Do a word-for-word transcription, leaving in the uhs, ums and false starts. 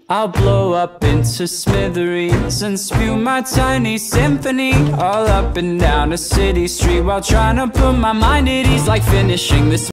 I'll blow up into smithereens and spew my tiny symphony all up and down a city street, while trying to put my mind at ease, like finishing this